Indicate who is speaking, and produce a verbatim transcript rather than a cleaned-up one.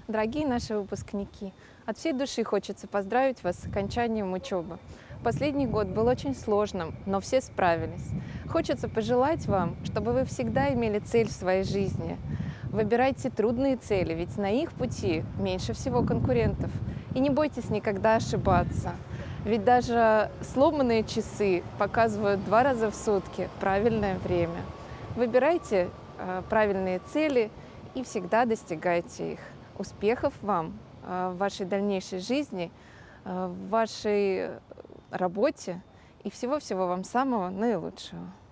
Speaker 1: Дорогие наши выпускники, от всей души хочется поздравить вас с окончанием учебы. Последний год был очень сложным, но все справились. Хочется пожелать вам, чтобы вы всегда имели цель в своей жизни. Выбирайте трудные цели, ведь на их пути меньше всего конкурентов. И не бойтесь никогда ошибаться. Ведь даже сломанные часы показывают два раза в сутки правильное время. Выбирайте э, правильные цели и всегда достигайте их. Успехов вам э, в вашей дальнейшей жизни, э, в вашей работе и всего-всего вам самого наилучшего.